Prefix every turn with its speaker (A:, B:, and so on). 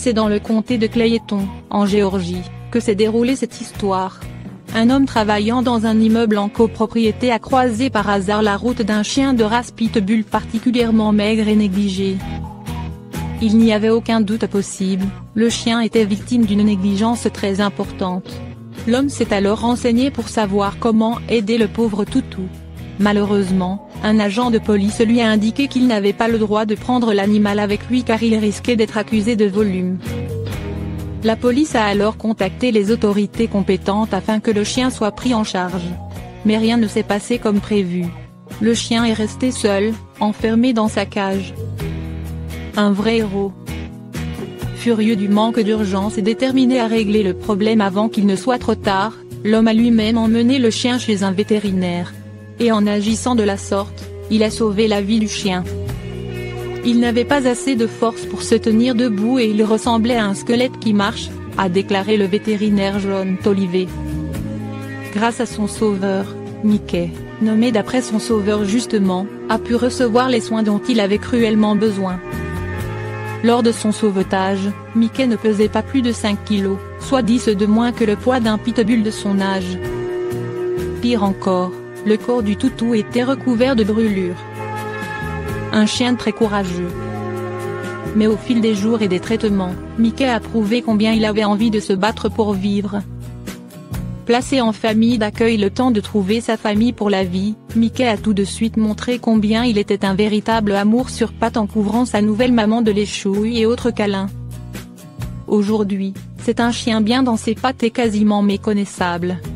A: C'est dans le comté de Clayton, en Géorgie, que s'est déroulée cette histoire. Un homme travaillant dans un immeuble en copropriété a croisé par hasard la route d'un chien de race pitbull particulièrement maigre et négligé. Il n'y avait aucun doute possible, le chien était victime d'une négligence très importante. L'homme s'est alors renseigné pour savoir comment aider le pauvre toutou. Malheureusement, un agent de police lui a indiqué qu'il n'avait pas le droit de prendre l'animal avec lui car il risquait d'être accusé de volume. La police a alors contacté les autorités compétentes afin que le chien soit pris en charge. Mais rien ne s'est passé comme prévu. Le chien est resté seul, enfermé dans sa cage. Un vrai héros. Furieux du manque d'urgence et déterminé à régler le problème avant qu'il ne soit trop tard, l'homme a lui-même emmené le chien chez un vétérinaire. Et en agissant de la sorte, il a sauvé la vie du chien. Il n'avait pas assez de force pour se tenir debout et il ressemblait à un squelette qui marche, a déclaré le vétérinaire John Toliver. Grâce à son sauveur, Mickey, nommé d'après son sauveur justement, a pu recevoir les soins dont il avait cruellement besoin. Lors de son sauvetage, Mickey ne pesait pas plus de 5 kilos, soit 10 de moins que le poids d'un pitbull de son âge. Pire encore, le corps du toutou était recouvert de brûlures. Un chien très courageux. Mais au fil des jours et des traitements, Mickey a prouvé combien il avait envie de se battre pour vivre. Placé en famille d'accueil le temps de trouver sa famille pour la vie, Mickey a tout de suite montré combien il était un véritable amour sur pattes en couvrant sa nouvelle maman de lait chouille et autres câlins. Aujourd'hui, c'est un chien bien dans ses pattes et quasiment méconnaissable.